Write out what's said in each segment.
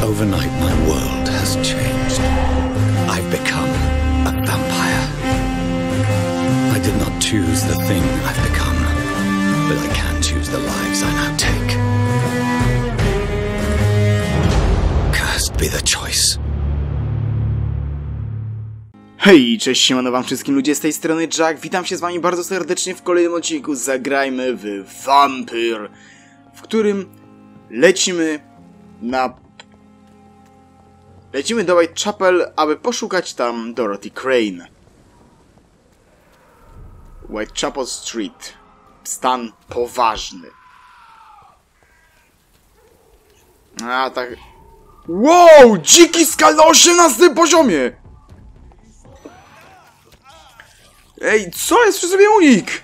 Overnight, my world has changed. I've become a vampire. I did not choose the thing I've become, but I can choose the lives I now take. Cursed be the choice. Hej, cześć, siemano wam wszystkim ludzie, z tej strony Jack, witam się z wami bardzo serdecznie w kolejnym odcinku Zagrajmy w Vampyr, w którym lecimy do Whitechapel, aby poszukać tam Dorothy Crane. Whitechapel Street. Stan poważny. A tak... Wow! Dziki skal na 18 poziomie! Ej, co jest przy sobie unik?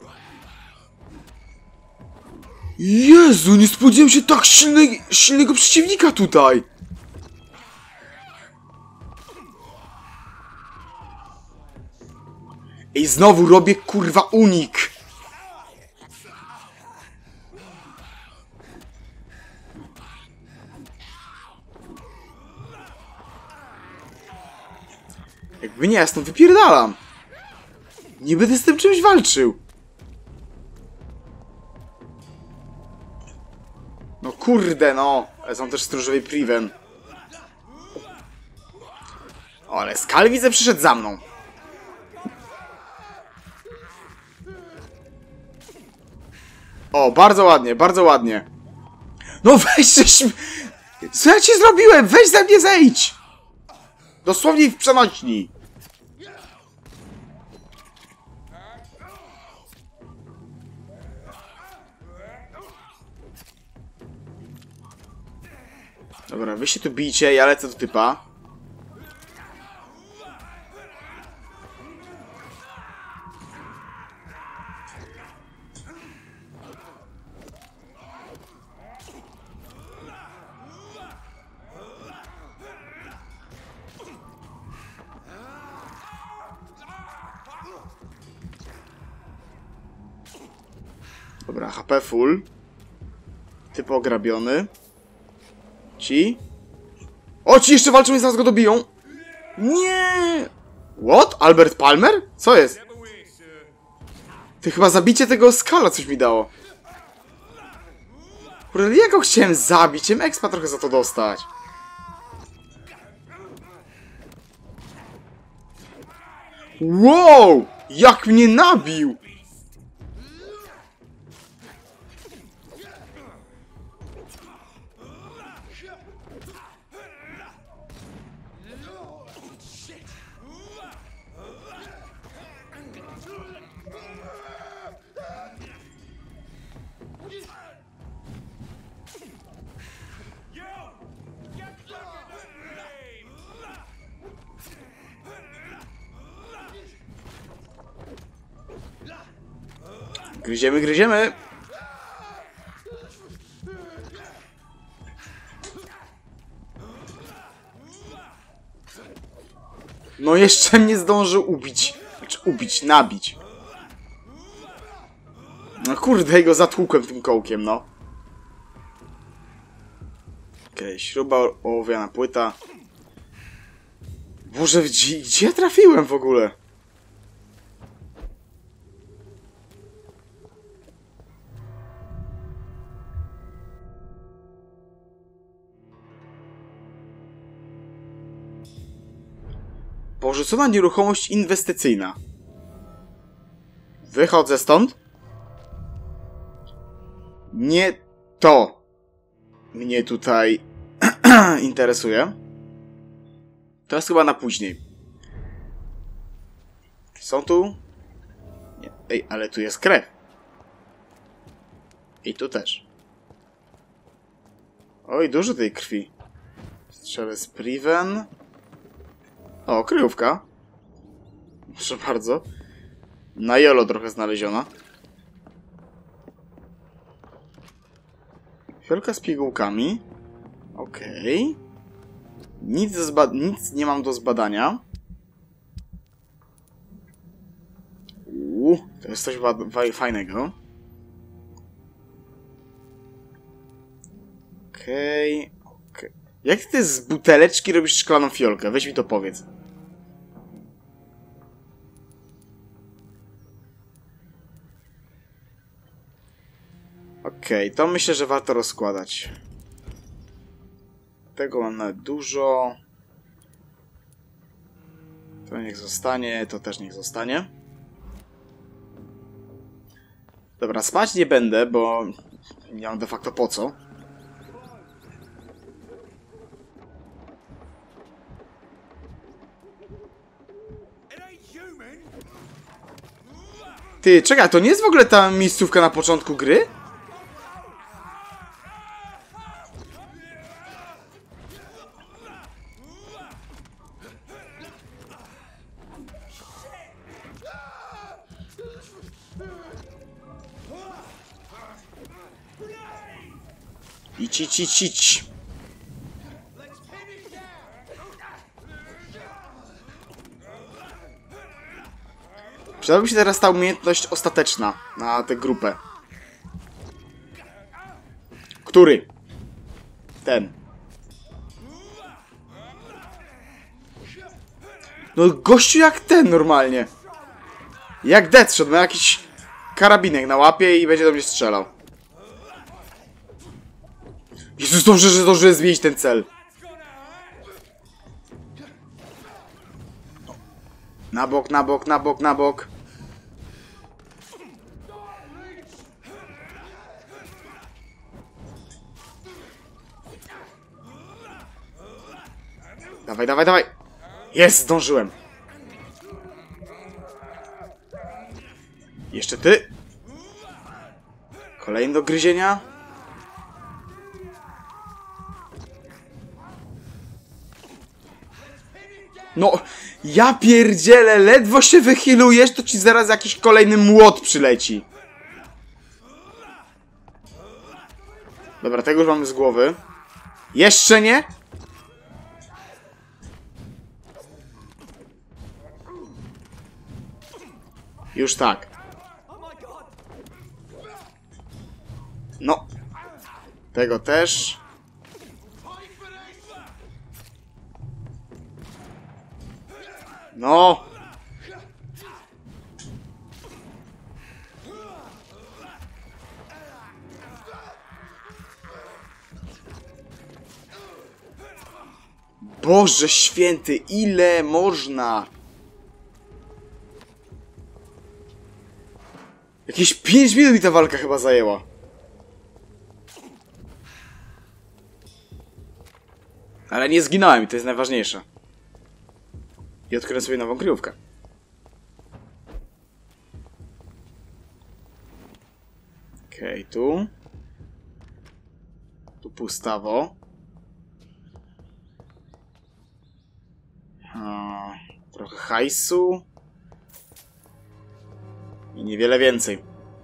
Jezu, nie spodziewałem się tak silnego przeciwnika tutaj. Ej, znowu robię kurwa unik. Jakby nie, ja stąd wypierdalam. Nie będę z tym czymś walczył. No kurde, no. Ale są też stróżowie Priven. O, ale Skal widzę przyszedł za mną. O, bardzo ładnie, bardzo ładnie. No weź, co ja ci zrobiłem? Weź ze mnie zejdź! Dosłownie w przenośni. Dobra, wy się tu bijcie, ja lecę do typa. Dobra, HP full. Typ ograbiony. Ci? O, ci jeszcze walczą i zaraz go dobiją! Nie! What? Albert Palmer? Co jest? Ty chyba zabicie tego Skala coś mi dało. Kurde, ja go chciałem zabić, chciałem expa trochę za to dostać. Wow! Jak mnie nabił! Gryziemy, gryziemy! No jeszcze mnie zdążył ubić. Znaczy ubić, nabić. No kurde, go zatłukłem tym kołkiem, no. Okej, śruba, ołowiana płyta. Boże, gdzie ja trafiłem w ogóle? Porzucona nieruchomość inwestycyjna. Wychodzę stąd. Nie to mnie tutaj interesuje. To jest chyba na później. Są tu? Nie. Ej, ale tu jest krew. I tu też. Oj, dużo tej krwi. Strzelę z Priven. O, kryjówka. Proszę bardzo. Na jolo trochę znaleziona. Fiolka z pigułkami. Okej. Nic nie mam do zbadania. To jest coś fajnego. Okej. Jak ty z buteleczki robisz szklaną fiolkę? Weź mi to powiedz. Okej, to myślę, że warto rozkładać. Tego mam nawet dużo. To niech zostanie, to też niech zostanie. Dobra, spać nie będę, bo nie mam de facto po co. Ty, czekaj, to nie jest w ogóle ta miejscówka na początku gry? Idź. Przydałaby się teraz ta umiejętność ostateczna na tę grupę. Który? Ten. No gościu jak ten normalnie. Jak Deathshot, ma jakiś karabinek na łapie i będzie do mnie strzelał. Jezus, dobrze, że zdążyłem zmienić ten cel. Na bok. Dawaj. Jest, zdążyłem. Jeszcze ty. Kolejny do gryzienia. No, ja pierdzielę, ledwo się wychilujesz, to ci zaraz jakiś kolejny młot przyleci. Dobra, tego już mamy z głowy. Jeszcze nie? Już tak. No. Tego też. No. Boże święty, ile można? Jakieś 5 minut mi ta walka chyba zajęła. Ale nie zginąłem i to jest najważniejsze. I odkryłem sobie nową kryjówkę. Okej, tu. Tu pustawo. Trochę hajsu. I niewiele więcej.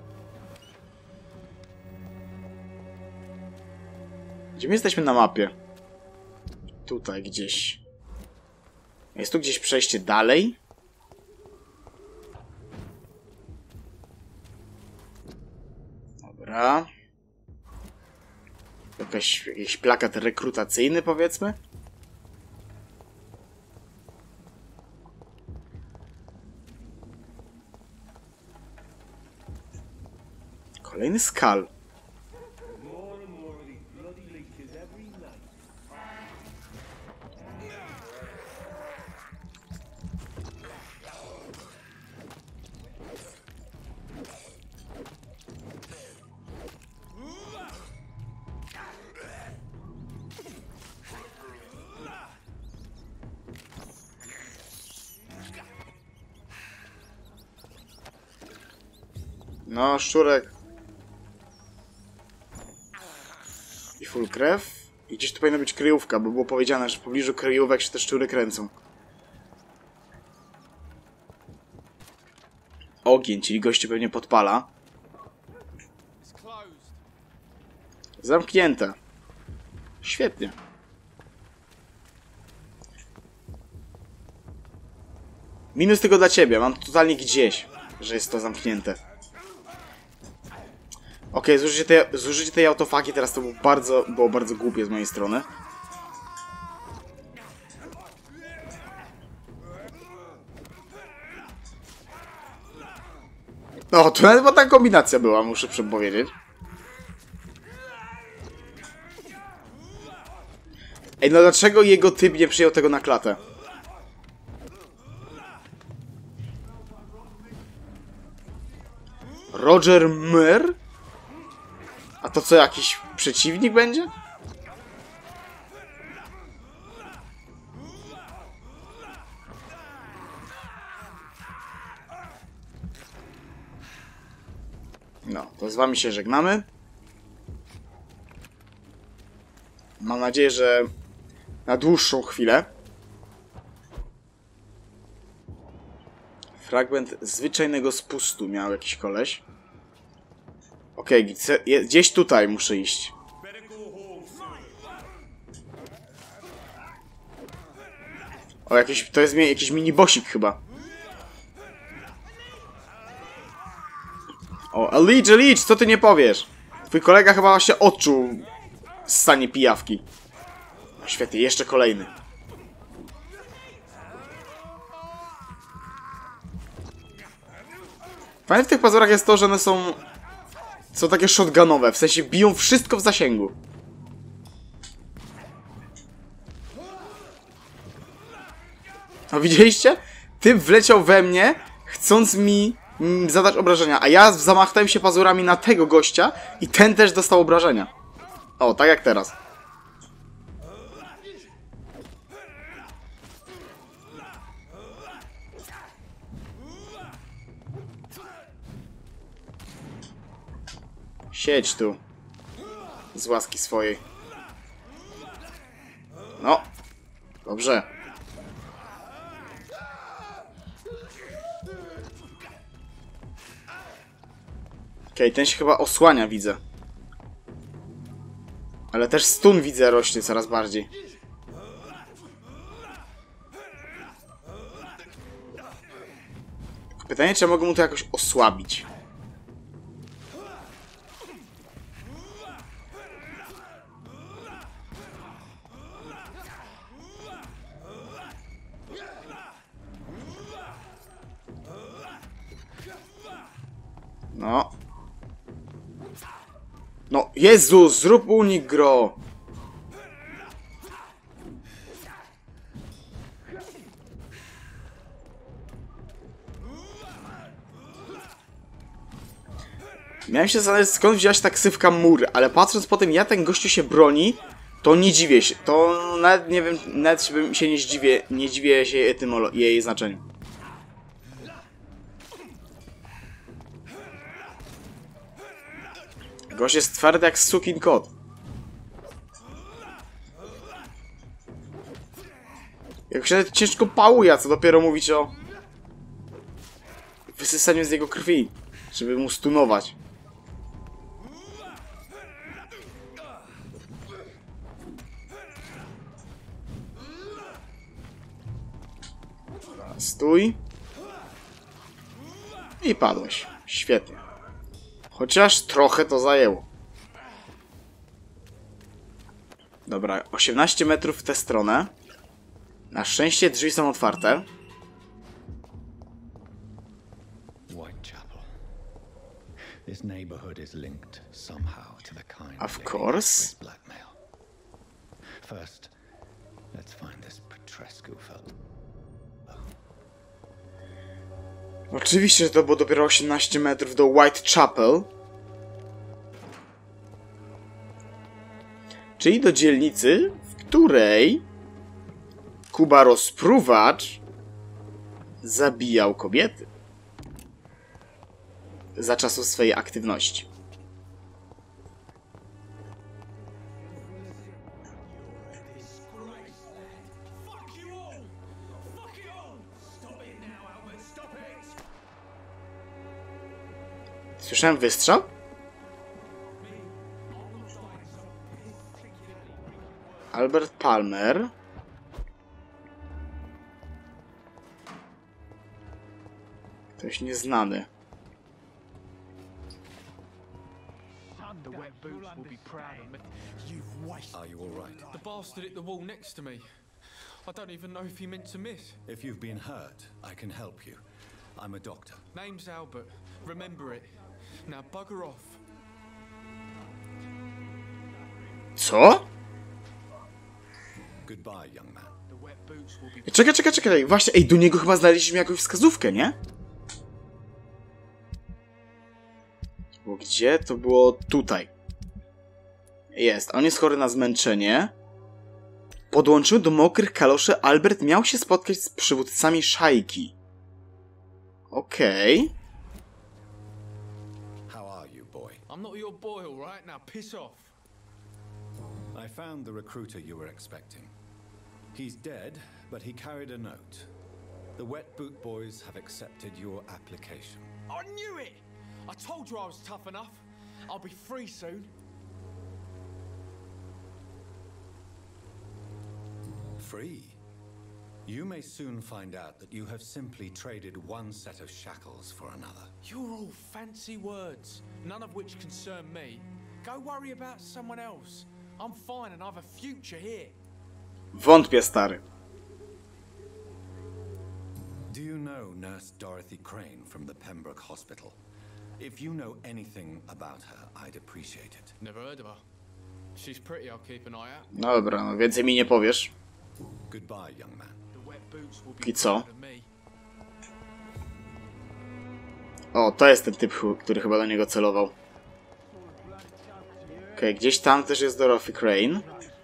Gdzie my jesteśmy na mapie? Tutaj gdzieś. Jest tu gdzieś przejście dalej? Dobra. Jakiś plakat rekrutacyjny, powiedzmy? Kolejny skal. No, szczurek. I full krew. I gdzieś tu powinna być kryjówka, bo było powiedziane, że w pobliżu kryjówek się te szczury kręcą. Ogień, czyli gościu pewnie podpala. Zamknięte. Świetnie. Minus tylko dla ciebie. Mam totalnie gdzieś, że jest to zamknięte. Okej, zużycie tej autofagi teraz to było bardzo głupie z mojej strony. No, to chyba ta kombinacja była, muszę powiedzieć. Ej, no dlaczego jego typ nie przyjął tego na klatę? Roger Moore? A to co, jakiś przeciwnik będzie? No, to z wami się żegnamy. Mam nadzieję, że na dłuższą chwilę. Fragment zwyczajnego spustu miał jakiś koleś. Okej, gdzieś tutaj muszę iść. O, to jest jakiś mini-bossik chyba. O, Aleach, co ty nie powiesz? Twój kolega chyba właśnie odczuł stanie pijawki. No, świetnie, jeszcze kolejny. Fajne w tych pazurach jest to, że one są takie shotgunowe, w sensie biją wszystko w zasięgu. No widzieliście? Typ wleciał we mnie, chcąc mi zadać obrażenia, a ja zamachnąłem się pazurami na tego gościa i ten też dostał obrażenia. O, tak jak teraz. Siedź tu. Z łaski swojej. No. Dobrze. Okej, ten się chyba osłania, widzę. Ale też stun, widzę, rośnie coraz bardziej. Pytanie, czy mogę mu to jakoś osłabić. No. No, Jezus, zrób unik, gro. Miałem się zastanawiać, skąd wziąłeś ta ksywka mur, ale patrząc po tym, jak ten gościu się broni, to nie dziwię się. To nawet nie wiem, nawet się nie dziwię się jej znaczeniu. Gość jest twardy jak sukin kot. Jak się ciężko pałuje, co dopiero mówić o wysysaniu z jego krwi, żeby mu stunować. Stój. I padłeś. Świetnie. Chociaż trochę to zajęło. Dobra, 18 metrów w tę stronę. Na szczęście drzwi są otwarte. Of course. First, let's find this Petrescu felt. Oczywiście, że to było dopiero 18 metrów do Whitechapel. Czyli do dzielnicy, w której Kuba Rozpruwacz zabijał kobiety. Za czasów swojej aktywności. Słyszałem wystrzał? Albert Palmer. Ktoś nieznany. Are you all right? The bastard hit the wall next to me. I don't even know if he meant to miss. If you've been hurt, I can help you. I'm a doctor. Name's Albert. Remember it. Now bugger off. Co? Goodbye, young man. The wet boots will be... Czekaj. Właśnie, ej, do niego chyba znaleźliśmy jakąś wskazówkę, nie? Bo gdzie? To było tutaj. Jest. On jest chory na zmęczenie. Podłączył do mokrych kaloszy. Albert miał się spotkać z przywódcami szajki. Okej. How are you, boy? I'm not your boy, all right? Now piss off. I found the recruiter you were expecting. He's dead, but he carried a note. The Wet Boot Boys have accepted your application. I knew it! I told you I was tough enough. I'll be free soon. Free? You may soon find out that you have simply traded one set of shackles for another. You're all fancy words, none of which concern me. Go worry about someone else. I'm fine and I've a future here. Wątpię, stary. Do you know Nurse Dorothy Crane from the Pembroke Hospital? If you know anything about her, I'd appreciate it. Never heard of her. She's pretty, I'll keep an eye out. No dobra, no więcej mi nie powiesz. Goodbye, young man. The wet boots will I be co? proud of me. O, to jest ten typ, który chyba do niego celował. Okej, gdzieś tam też jest Dorothy Crane.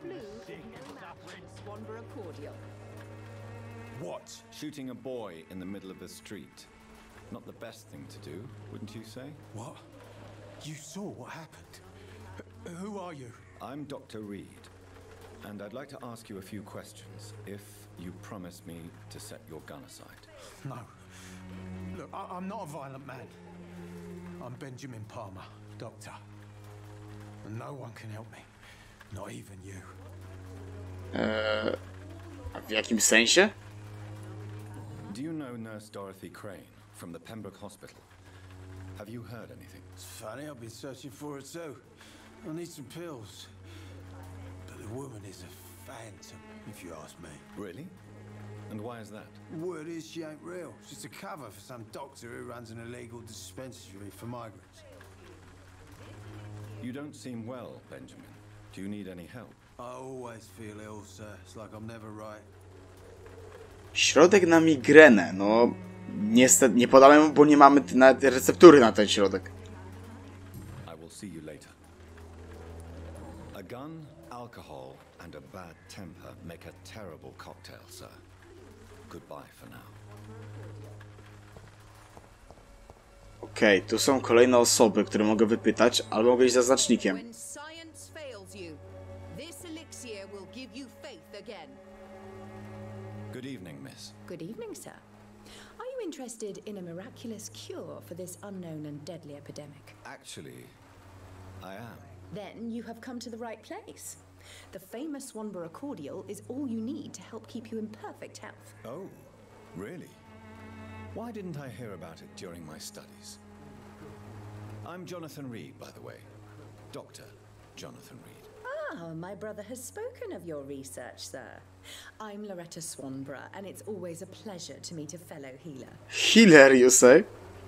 What? Shooting a boy in the middle of the street. Not the best thing to do, wouldn't you say? What? You saw what happened? Who are you? I'm Dr. Reed, and I'd like to ask you a few questions, if you promise me to set your gun aside. No. Look, I'm not a violent man. I'm Benjamin Palmer, doctor. And no one can help me. Not even you. A w jakim sensie? Do you know Nurse Dorothy Crane from the Pembroke Hospital? Have you heard anything? It's funny, I've been searching for her too. I need some pills. But the woman is a phantom, if you ask me. Really? And why is that? Word is she ain't real. She's a cover for some doctor who runs an illegal dispensary for migrants. You don't seem well, Benjamin. Do you need any help? I always feel ill, sir. It's like I'm never right. Środek na migrenę. No, niestety nie podamy mu, bo nie mamy nawet receptury na ten środek. I will see you later. A gun, alcohol, and a bad temper make a terrible cocktail, sir. Goodbye for now. Okej, tu są kolejne osoby, które mogę wypytać, albo mogę iść za znacznikiem. When science fails you, this elixir will give you faith again. Good evening, miss. Good evening, sir. Are you interested in a miraculous cure for this unknown and deadly epidemic? Actually, I am. Then you have come to the right place. The famous Swanborough cordial is all you need to help keep you in perfect health. Oh, really? Why didn't I hear about it during my studies? I'm Jonathan Reed, by the way. Dr. Jonathan Reed. Ah, my brother has spoken of your research, sir. I'm Loretta Swanborough, and it's always a pleasure to meet a fellow healer. Healer, you say?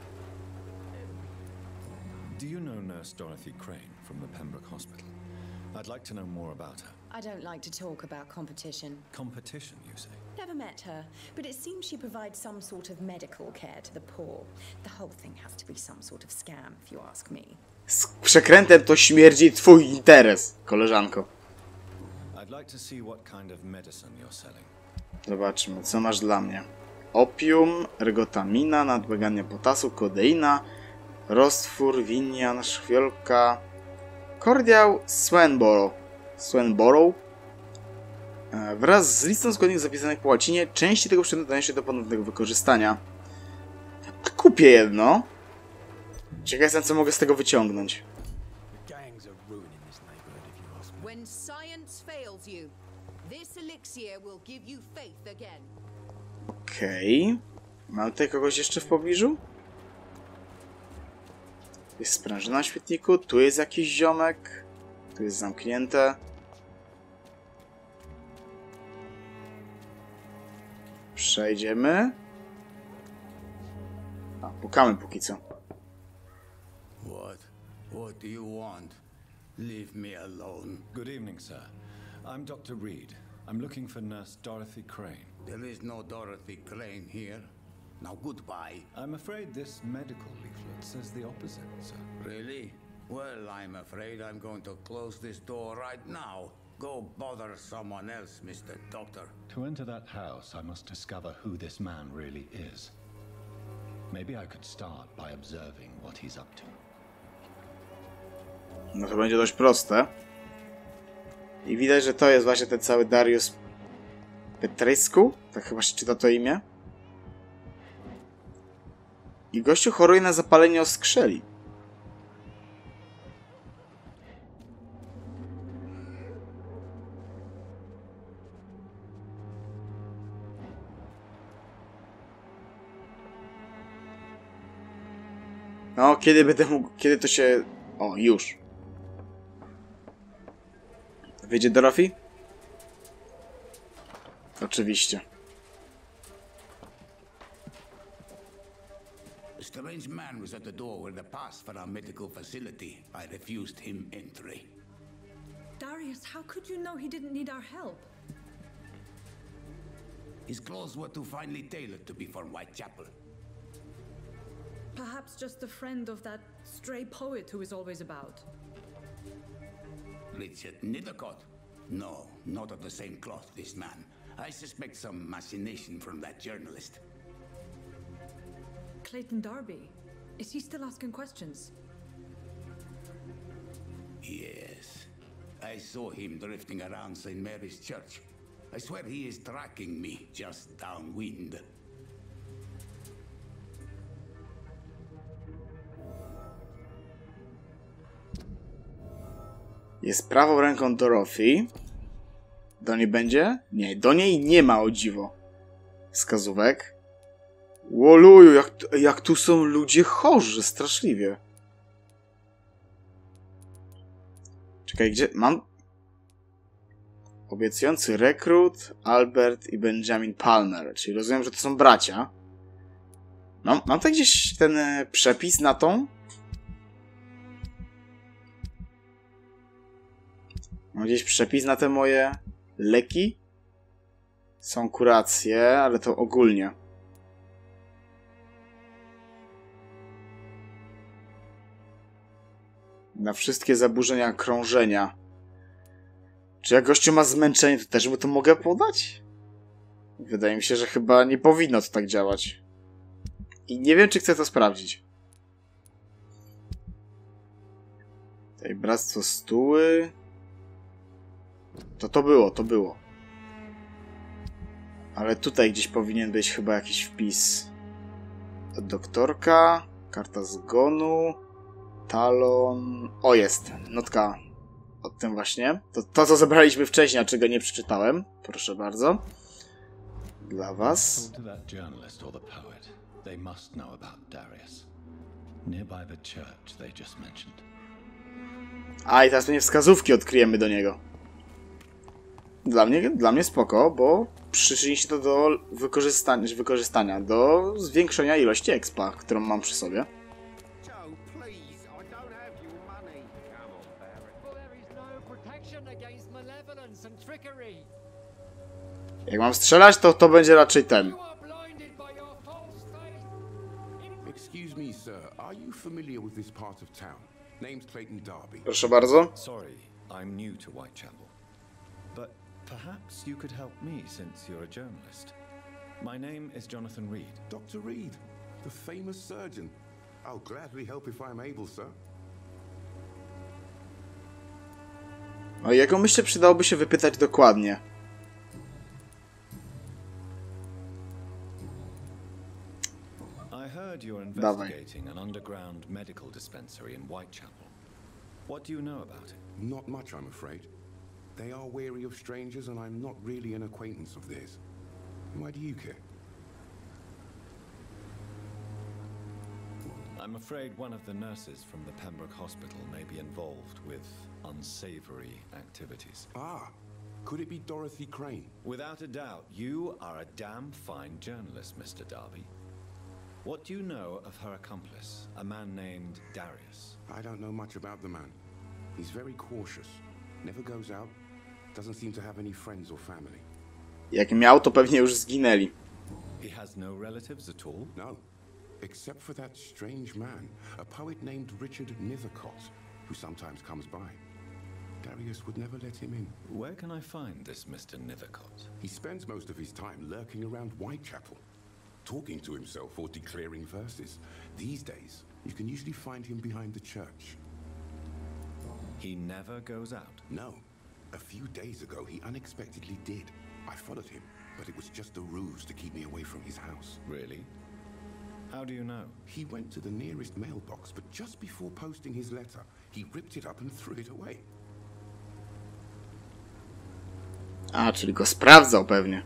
Do you know Nurse Dorothy Crane from the Pembroke Hospital? I'd like to know more about her. I don't like to talk about competition. Competition, you say? Never met her, but it seems she provides some sort of medical care to the poor. The whole thing has to be some sort of scam, if you ask me. Z przekrętem to śmierdzi twój interes, koleżanko. I'd like to see what kind of medicine you're selling. Zobaczmy, co masz dla mnie. Opium, ergotamina, nadbłaganie potasu, kodeina, roztwór, winian, szkwielka, kordiał, Swanborough. Wraz z listą składników zapisanych po łacinie, części tego przedmiotu dają się do ponownego wykorzystania. Kupię jedno. Ciekaw jestem, co mogę z tego wyciągnąć. Gangs are ruining this neighborhood, if you ask me. When science fails you, this elixir will give you faith again. Okej. Mam tutaj kogoś jeszcze w pobliżu? Jest sprężyna na świetniku, tu jest jakiś ziomek. Tu jest zamknięte. Przejdziemy. Pukamy póki co. What do you want? Leave me alone. Good evening, sir. I'm Dr. Reed. I'm looking for Nurse Dorothy Crane. There is no Dorothy Crane here. Now goodbye. I'm afraid this medical leaflet says the opposite, sir. Really? Well, I'm afraid I'm going to close this door right now. Go bother someone else, Mr. Doctor. To enter that house, I must discover who this man really is. Maybe I could start by observing what he's up to. No to będzie dość proste. I widać, że to jest właśnie ten cały Darius Petrescu. Tak chyba się czyta to imię. I gościu choruje na zapalenie oskrzeli. No, kiedy będę mógł... Kiedy to się... O, już. Wyjdzie Dorothy? Oczywiście. A strange man was at the door with a pass for our medical facility. I refused him entry. Darius, how could you know he didn't need our help? His clothes were too finely tailored to be from Whitechapel. Perhaps just a friend of that stray poet who is always about. Richard Nethercott? No, not of the same cloth, this man. I suspect some machination from that journalist. Clayton Darby. Is he still asking questions? Yes. I saw him drifting around St. Mary's Church. I swear he is tracking me just downwind. Jest prawą ręką Dorothy. Do niej będzie? Nie, do niej nie ma, o dziwo. Wskazówek. Łoluju, jak tu są ludzie chorzy, straszliwie. Czekaj, gdzie? Mam... Obiecujący rekrut, Albert i Benjamin Palmer. Czyli rozumiem, że to są bracia. Mam tutaj gdzieś ten przepis na tą? Mam gdzieś przepis na te moje leki? Są kuracje, ale to ogólnie. Na wszystkie zaburzenia krążenia. Czy jak gościu ma zmęczenie, to też mu to mogę podać? Wydaje mi się, że chyba nie powinno to tak działać. I nie wiem, czy chcę to sprawdzić. Tutaj Bractwo Stuły. To było. Ale tutaj gdzieś powinien być chyba jakiś wpis. Doktorka, karta zgonu, talon... O, jest, notka o tym właśnie. To co zebraliśmy wcześniej, a czego nie przeczytałem. Proszę bardzo. Dla was. A, i teraz pewnie wskazówki odkryjemy do niego. Dla mnie spoko, bo przyczyni się to do wykorzystania, do zwiększenia ilości expa, którą mam przy sobie. Jak mam strzelać, to będzie raczej ten. Excuse me, sir. Are you familiar with this part of town? Name's Clayton Darby. Proszę bardzo. Sorry, I'm new to Whitechapel. But perhaps you could help me since you're a journalist. My name is Jonathan Reed. Dr. Reed, the famous surgeon. I'll gladly help if I'm able, sir. No i jaką myślę przydałoby się wypytać dokładnie? I heard you're investigating an underground medical dispensary in Whitechapel. What do you know about it? Not much, I'm afraid. They are wary of strangers, and I'm not really an acquaintance of theirs. Why do you care? I'm afraid one of the nurses from the Pembroke Hospital may be involved with unsavory activities. Ah, could it be Dorothy Crane? Without a doubt, you are a damn fine journalist, Mr. Darby. What do you know of her accomplice, a man named Darius? I don't know much about the man. He's very cautious. Never goes out. Doesn't seem to have any friends or family. Jak miał, to pewnie już zginęli. He has no relatives at all? No. Except for that strange man, a poet named Richard Nethercott, who sometimes comes by. Darius would never let him in. Where can I find this Mr. Nethercott? He spends most of his time lurking around Whitechapel, talking to himself or declaring verses. These days, you can usually find him behind the church. He never goes out? No. A few days ago, he unexpectedly did. I followed him, but it was just a ruse to keep me away from his house. Really? How do you know? He went to the nearest mailbox, but just before posting his letter, he ripped it up and threw it away. A, czyli go sprawdzał pewnie.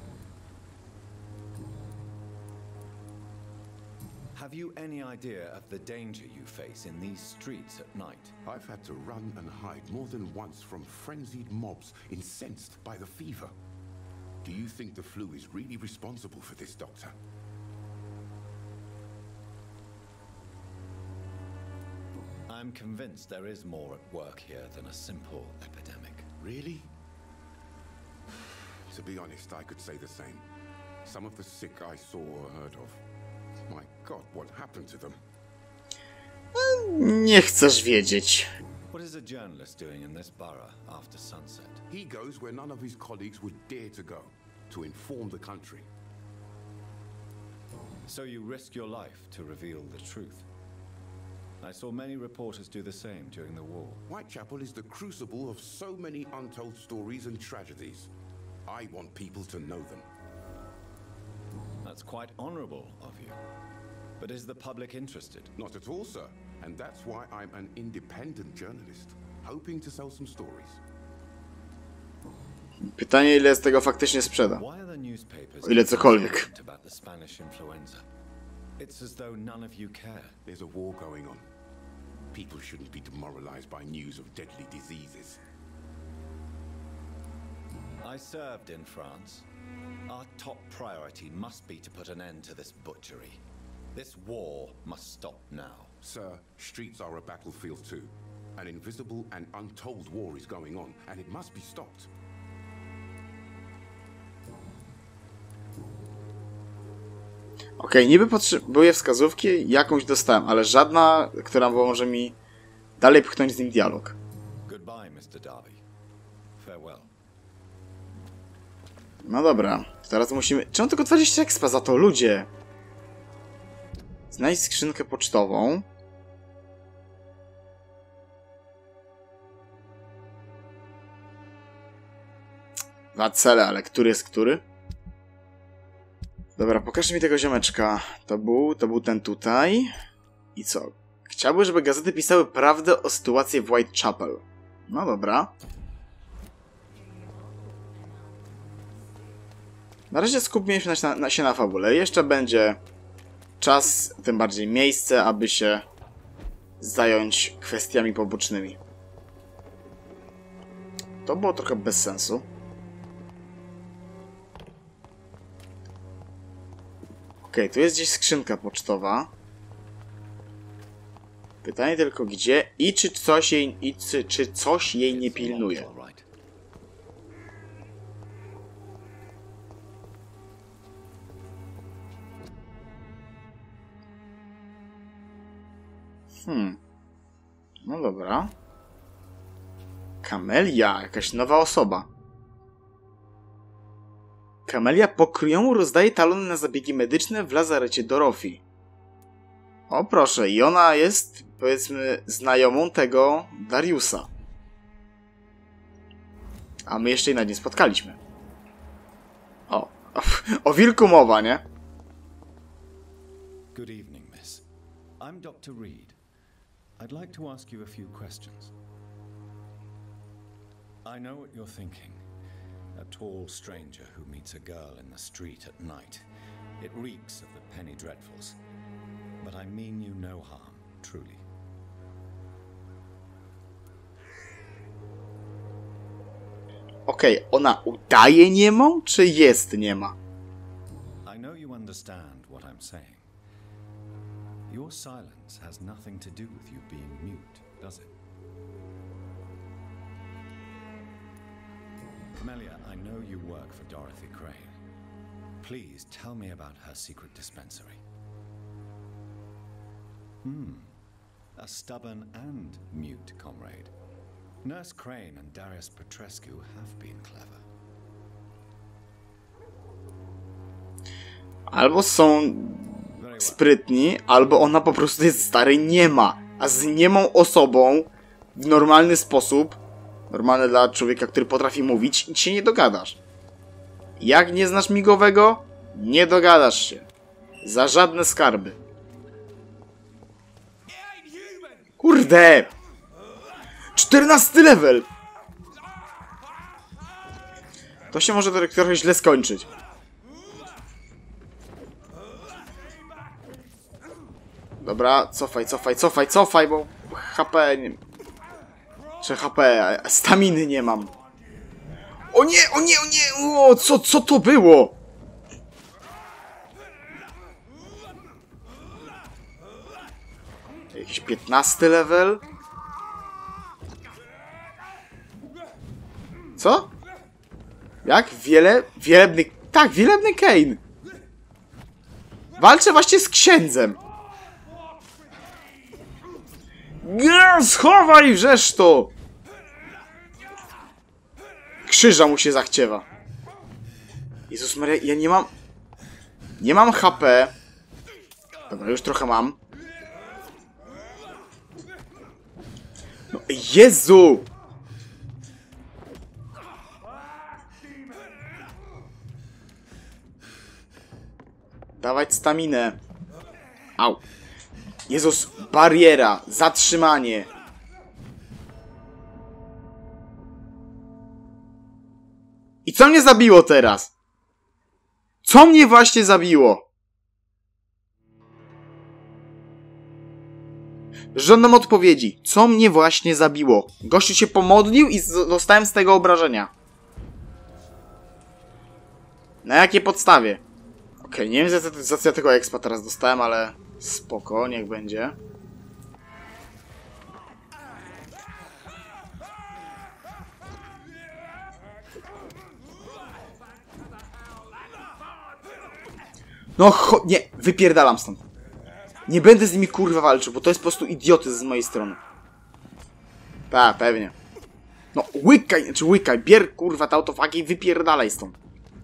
Have you any idea of the danger you face in these streets at night? I've had to run and hide more than once from frenzied mobs incensed by the fever. Do you think the flu is really responsible for this, Doctor? I'm convinced there is more at work here than a simple epidemic. Really? To be honest, I could say the same. Some of the sick I saw or heard of. My God, what happened to them? Nie chcesz wiedzieć. What is a journalist doing in this borough after sunset? He goes where none of his colleagues would dare to go, to inform the country. So you risk your life to reveal the truth. I saw many reporters do the same during the war. Whitechapel is the crucible of so many untold stories and tragedies. I want people to know them. That's quite honorable of you. But is the public interested? Not at all, sir. And that's why I'm an independent journalist, hoping to sell some stories. Pytanie, ile z tego faktycznie sprzeda. Why are the newspapers O ile cokolwiek. about the Spanish influenza? It's as though none of you care. There's a war going on. People shouldn't be demoralized by news of deadly diseases. I served in France. Our top priority must be to put an end to this butchery. This war must stop now. Sir, streets are a battlefield too. An invisible and untold war is going on, and it must be stopped. Okej, niby potrzebuję wskazówki, jakąś dostałem, ale żadna, która może mi dalej pchnąć z nim dialog. Goodbye, Mr. Darby. Farewell. No dobra, teraz musimy... Czemu tylko 20 expa za to, ludzie? Znajdź skrzynkę pocztową. Dwa cele, ale który jest który? Dobra, pokażcie mi tego ziomeczka. To był ten tutaj. I co? Chciałby, żeby gazety pisały prawdę o sytuacji w Whitechapel. No dobra. Na razie skupmy się na fabule. Jeszcze będzie czas, tym bardziej miejsce, aby się zająć kwestiami pobocznymi. To było trochę bez sensu. Okej, tu jest gdzieś skrzynka pocztowa. Pytanie tylko gdzie i czy coś jej nie pilnuje. No dobra. Kamelia, jakaś nowa osoba. Kamelia pokryjomu rozdaje talony na zabiegi medyczne w lazarecie Dorothy. O proszę, i ona jest, powiedzmy, znajomą tego Dariusa. A my jeszcze jej nad nim spotkaliśmy. O wilku mowa, nie? Good evening, miss. I'm Dr. Reed. I'd like to ask you a few questions. I know what you're thinking. A tall stranger who meets a girl in the street at night. It reeks of the penny dreadfuls. But I mean you no harm, truly. Okej, ona udaje niemą, czy jest niema? I know you understand what I'm saying. Your silence has nothing to do with you being mute, does it? Melia, I know you work for Dorothy Crane. Please tell me about her secret dispensary. A stubborn and mute comrade. Nurse Crane and Darius Petrescu have been clever. Albo są sprytni, albo ona po prostu jest stary nie ma. A z niemą osobą w normalny sposób, normalny dla człowieka, który potrafi mówić, się nie dogadasz. Jak nie znasz migowego, nie dogadasz się. Za żadne skarby. Kurde! 14 level! To się może trochę źle skończyć. Dobra, cofaj, bo HP nie... Czy HP, staminy nie mam. O nie! O, co to było? Jakiś 15 level? Co? Jak? Wielebny... Tak, wielebny Kane. Walczę właśnie z księdzem. Nie, schowaj wrzesz to! Krzyża mu się zachciewa. Jezus Maria, ja nie mam... Nie mam HP. Dobra, już trochę mam. No, Jezu! Dawać staminę. Au. Jezus, bariera, zatrzymanie. I co mnie zabiło teraz? Co mnie właśnie zabiło? Żądam odpowiedzi. Co mnie właśnie zabiło? Gościu się pomodlił i dostałem z tego obrażenia. Na jakiej podstawie? Okej, nie wiem za co ja tego expa teraz dostałem, ale spoko, niech będzie. No nie, wypierdalam stąd. Nie będę z nimi kurwa walczył, bo to jest po prostu idiotyzm z mojej strony. Tak, pewnie. No łykaj, bier kurwa te autofagi i wypierdalaj stąd.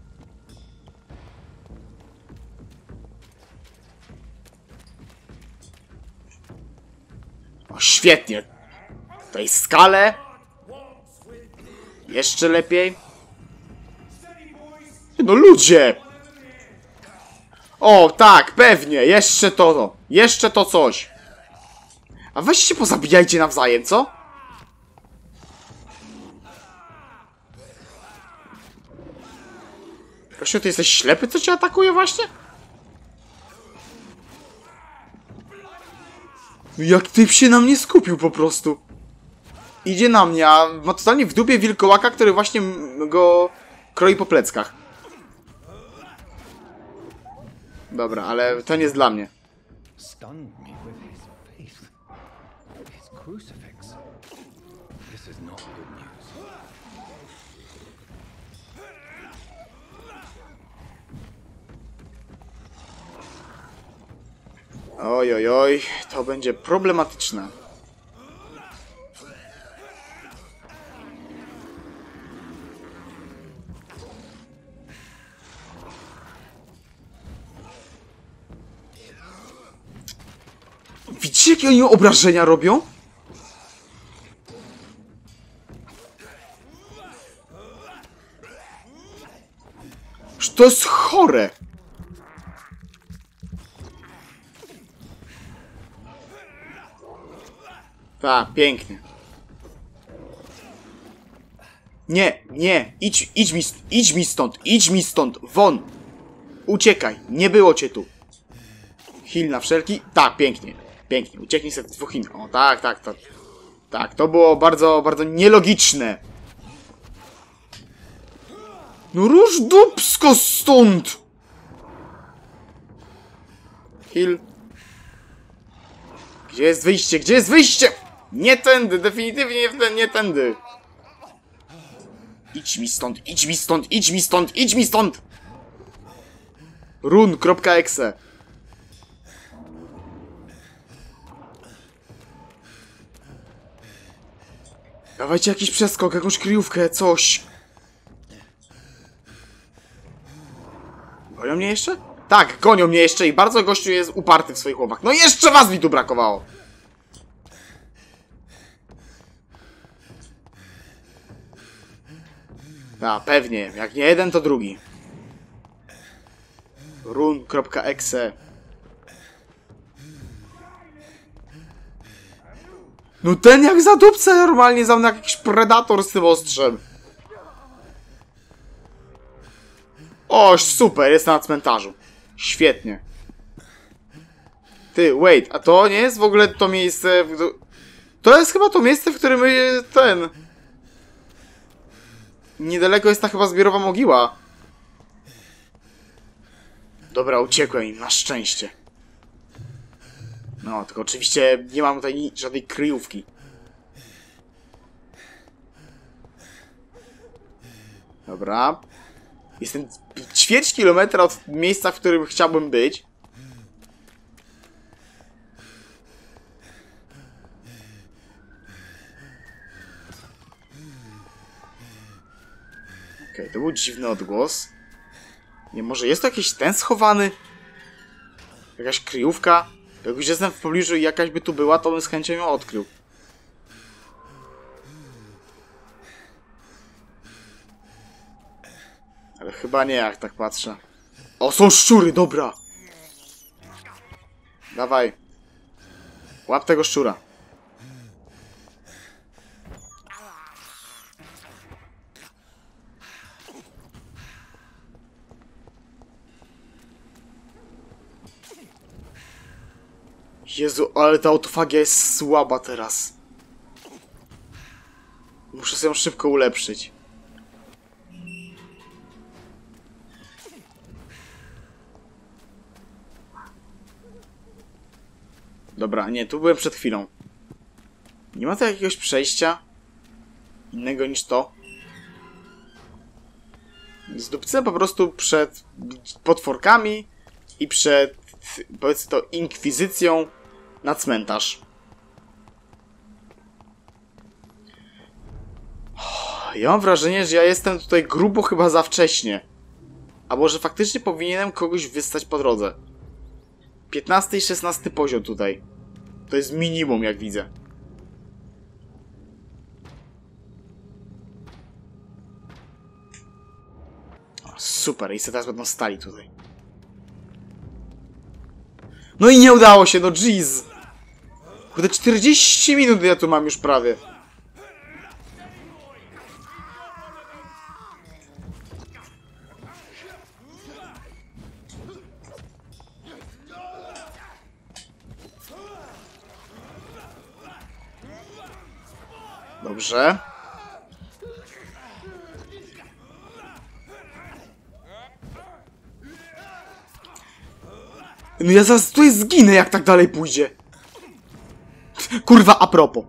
O, świetnie. Tutaj skalę. Jeszcze lepiej. No ludzie! O, tak, pewnie. Jeszcze to. Jeszcze to coś. A weźcie się pozabijajcie nawzajem, co? Kościół, ty jesteś ślepy, co cię atakuje właśnie? Jak typ się na mnie skupił po prostu. Idzie na mnie, a ma totalnie w dupie wilkołaka, który właśnie go kroi po pleckach. Dobra, ale to nie jest dla mnie. Stunned me with his faith. His crucifix. This is not good news. Oj, oj, oj, to będzie problematyczne. Widzicie, jakie oni obrażenia robią? Że to jest chore. Tak, pięknie. Nie, idź mi stąd, won. Uciekaj, nie było cię tu. Heal na wszelki, tak, pięknie, ucieknij sobie w dwóch innych. O, tak, to było bardzo, bardzo nielogiczne. No rusz dupsko stąd. Heal. Gdzie jest wyjście? Gdzie jest wyjście? Nie tędy, definitywnie nie tędy. Idź mi stąd, idź mi stąd, idź mi stąd, idź mi stąd! Run.exe. Dawajcie jakiś przeskok, jakąś kryjówkę, coś. Gonią mnie jeszcze? Tak, gonią mnie jeszcze i bardzo gościu jest uparty w swoich łowach. No jeszcze was mi tu brakowało! A, pewnie. Jak nie jeden, to drugi. Run.exe. No ten jak za dupce normalnie za mną jakiś predator z tym ostrzem. O, super, jest na cmentarzu. Świetnie. Ty, wait, a to nie jest w ogóle to miejsce... To jest chyba to miejsce, w którym ten... Niedaleko jest ta chyba zbiorowa mogiła. Dobra, uciekłem im, na szczęście. No, tylko oczywiście nie mam tutaj żadnej kryjówki. Dobra. Jestem ćwierć kilometra od miejsca, w którym chciałbym być. Okej, to był dziwny odgłos. Nie, może jest to jakiś ten schowany? Jakaś kryjówka? Jak już jestem w pobliżu i jakaś by tu była, to bym z chęcią ją odkrył. Ale chyba nie, jak tak patrzę. O, są szczury, dobra! Dawaj. Łap tego szczura. Jezu, ale ta autofagia jest słaba teraz. Muszę sobie ją szybko ulepszyć. Dobra, nie, tu byłem przed chwilą. Nie ma tu jakiegoś przejścia innego niż to. Zdupcę po prostu przed potworkami i przed, powiedzmy to, inkwizycją na cmentarz. Ja mam wrażenie, że ja jestem tutaj grubo chyba za wcześnie. A może faktycznie powinienem kogoś wystać po drodze. 15 i 16 poziom tutaj. To jest minimum, jak widzę. O, super, i sobie teraz będą stali tutaj. No i nie udało się, no jeez. Kurde, 40 minut ja tu mam już prawie. Dobrze. No ja zaraz tutaj zginę, jak tak dalej pójdzie. Kurwa, a propos.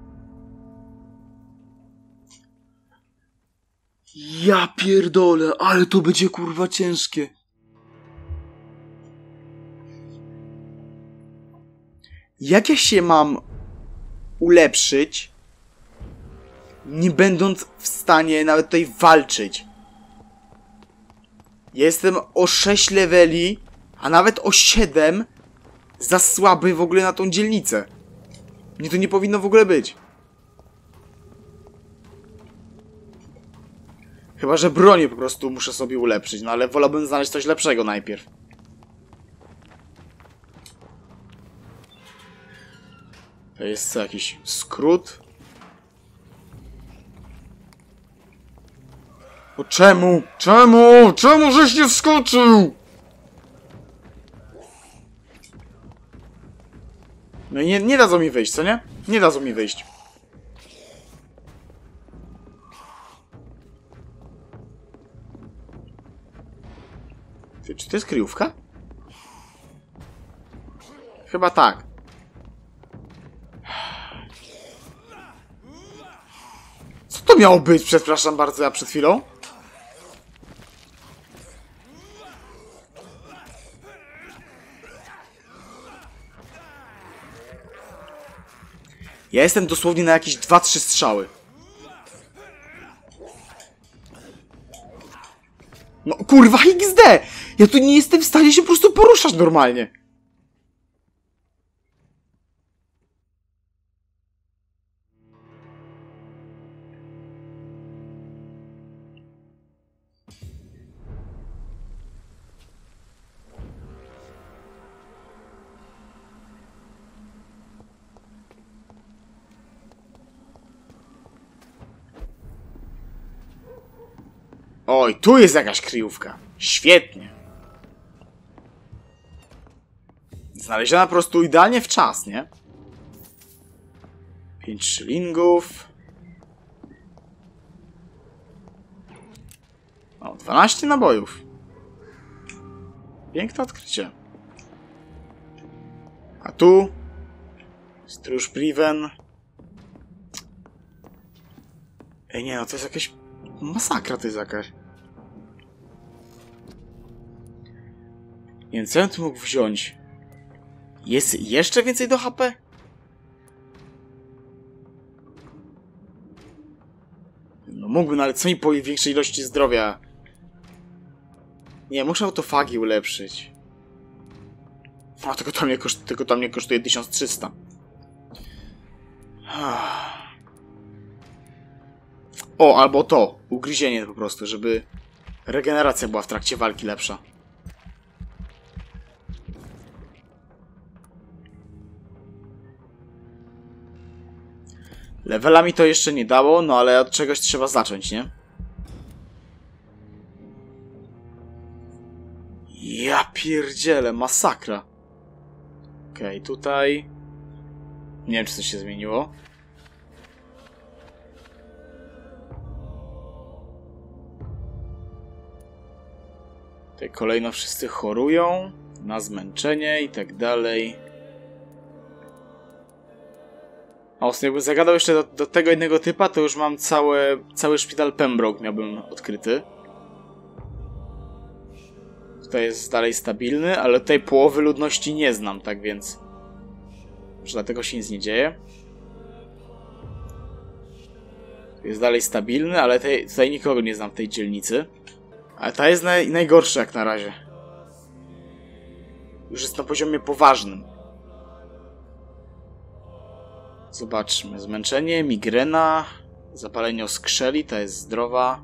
Ja pierdolę, ale to będzie kurwa ciężkie. Jak ja się mam ulepszyć, nie będąc w stanie nawet tutaj walczyć? Jestem o 6 leveli, a nawet o 7 za słaby w ogóle na tą dzielnicę. Mnie to nie powinno w ogóle być. Chyba że bronię po prostu muszę sobie ulepszyć, no ale wolałbym znaleźć coś lepszego najpierw. To jest co, jakiś skrót? O czemu? Czemu? Czemu żeś nie wskoczył? No i nie dadzą mi wyjść, co nie? Nie dadzą mi wyjść. Ty, czy to jest kryjówka? Chyba tak. to miało być? Przepraszam bardzo, ja przed chwilą. Ja jestem dosłownie na jakieś 2-3 strzały. No kurwa XD! Ja tu nie jestem w stanie się po prostu poruszać normalnie. Oj, tu jest jakaś kryjówka. Świetnie. Znaleziona po prostu idealnie w czas, nie? 5 szylingów. O, 12 nabojów. Piękne odkrycie. A tu? Stróż Priven. Ej, nie no, to jest jakaś... Masakra to jest jakaś. Więc co ja tu mógł wziąć? Jest jeszcze więcej do HP? No mógłbym, ale co mi po większej ilości zdrowia? Nie, muszę autofagi ulepszyć. A tylko to mnie kosztuje 1300. O, albo to. Ugryzienie po prostu, żeby regeneracja była w trakcie walki lepsza. Levelami to jeszcze nie dało, no ale od czegoś trzeba zacząć, nie? Ja pierdzielę, masakra. Okej, tutaj... Nie wiem, czy coś się zmieniło. Tutaj kolejno wszyscy chorują na zmęczenie i tak dalej. A ostatnio jakbym zagadał jeszcze do tego jednego typa, to już mam cały szpital Pembroke miałbym odkryty. Tutaj jest dalej stabilny, ale tutaj połowy ludności nie znam, tak więc... Może dlatego się nic nie dzieje. Tu jest dalej stabilny, ale tutaj nikogo nie znam w tej dzielnicy. Ale ta jest najgorsza jak na razie. Już jest na poziomie poważnym. Zobaczmy. Zmęczenie, migrena, zapalenie oskrzeli, ta jest zdrowa.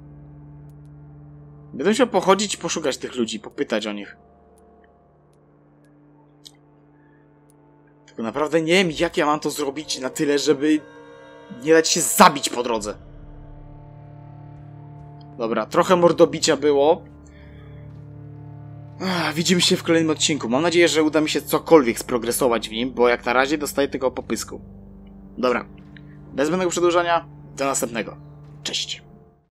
Będę musiał pochodzić i poszukać tych ludzi, popytać o nich. Tylko naprawdę nie wiem, jak ja mam to zrobić na tyle, żeby nie dać się zabić po drodze. Dobra, trochę mordobicia było. Widzimy się w kolejnym odcinku. Mam nadzieję, że uda mi się cokolwiek sprogresować w nim, bo jak na razie dostaję tego popysku. Dobra, bez zbędnego przedłużania, do następnego. Cześć.